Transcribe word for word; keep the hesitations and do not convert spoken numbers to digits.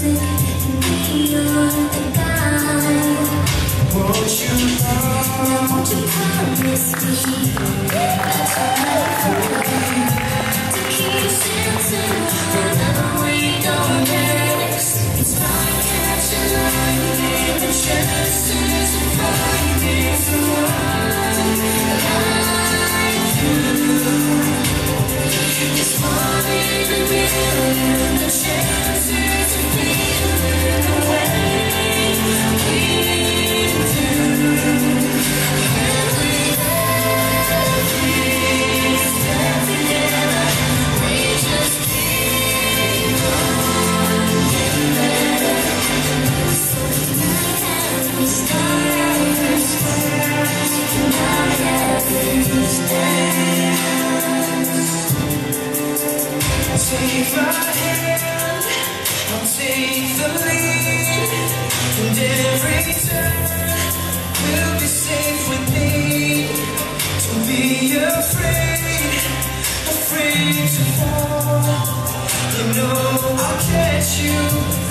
music and be your guide. Won't you now, won't you promise me that's all to keep sensing whenever we go next? It's like catching lightning, the chances of finding someone like you. It's one in a million, the chances of feeling the way we do. And with every step together, we just keep on getting better. So tonight as we start, tonight as we stand. Take my hand, I'll take the lead, and every turn will be safe with me. Don't be afraid, afraid to fall. You know I'll catch you.